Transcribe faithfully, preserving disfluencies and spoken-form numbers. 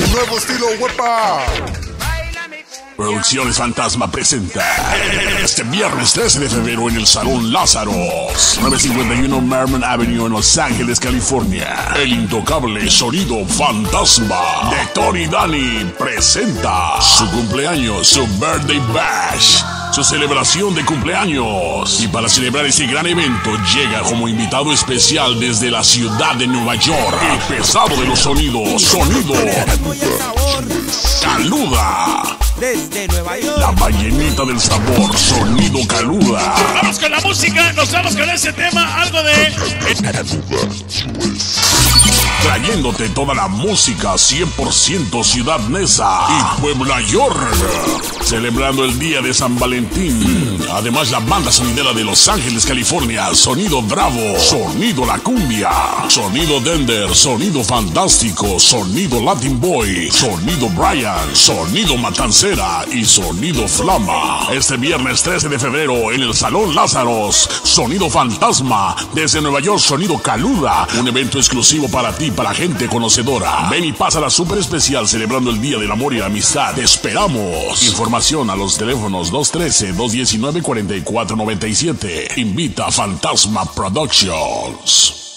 nuevo estilo huepa. Producciones Fantasma presenta este viernes trece de febrero en el Salón Lázaros, novecientos cincuenta y uno Merriman Avenue en Los Ángeles, California. El intocable sonido Fantasma de Tony Dani presenta su cumpleaños, su Birthday Bash, su celebración de cumpleaños. Y para celebrar este gran evento llega como invitado especial desde la ciudad de Nueva York el pesado de los sonidos, Sonido Caluda. Desde Nueva York, la ballenita del sabor, Sonido Caluda. Vamos con la música, nos vamos con ese tema, algo de... Trayéndote toda la música cien por ciento Ciudad Neza y Puebla York. Celebrando el día de San Valentín. Además, la banda sonidera de Los Ángeles, California, Sonido Bravo, Sonido La Cumbia, Sonido Dender, Sonido Fantástico, Sonido Latin Boy, Sonido Brian, Sonido Matancera y Sonido Flama. Este viernes trece de febrero en el Salón Lázaros, Sonido Fantasma. Desde Nueva York, Sonido Caluda. Un evento exclusivo para ti, para gente conocedora. Ven y pásala súper especial celebrando el Día del Amor y la Amistad. Te esperamos. Información a los teléfonos dos uno tres, dos uno nueve, cuatro cuatro nueve siete. Invita a Fantasma Productions.